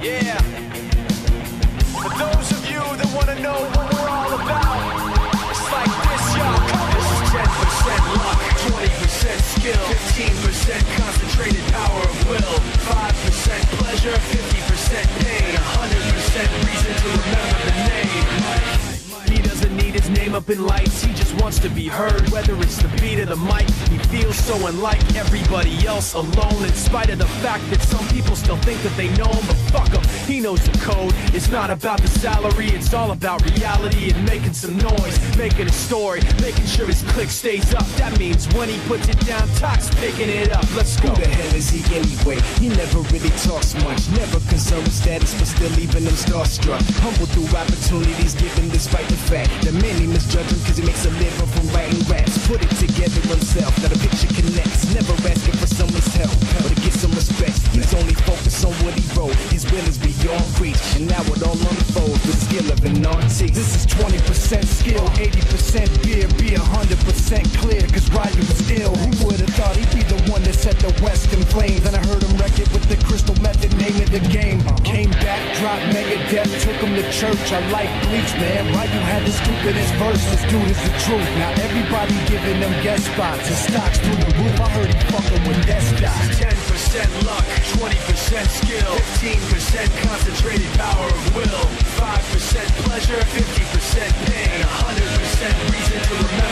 Yeah. For those of you that want to know what we're all about, it's like this, y'all. This is 10% luck, 20% skill, 15% concentrated power of will, 5% pleasure, 50% pain, 100% reason to remember the name. He doesn't need his name up in lights, he just wants to be heard. Whether it's the beat of the mic, he feels so unlike everybody else, alone, in spite of the fact that some people still think that they know him. But fuck him, he knows the code. It's not about the salary, it's all about reality and making some noise, making a story, making sure his click stays up. That means when he puts it down, Toc's picking it up. Let's go. Who the hell is he anyway? He never really talks much, never concerned with status, but still leaving them starstruck. Humble through opportunities given despite the fact that many misjudge him cause he makes a living from writing raps. Put it together himself, now the picture connects. Never asking for someone's help or to get some respect. He's only focused on what he wrote. His will is beyond reach, and now it all unfolds with the skill of an artist. This is 20% skill, 80% fear, be 100% clear, cause Ryu was ill. Who would've thought he'd be the one that set the West in flames? Then I heard him wreck it with the crystal method, name of the game. Came back, dropped Megadeth, took him to church. I like Bleach, man. Ryu had the stupidest verse, this dude is the truth. Now everybody giving them guest spots, his stocks through the roof. I heard he fucking with Death Stock. 10% luck, 20% skill, 15% concentrated power of will, 5% pleasure, 50% pain, 100% reason to remember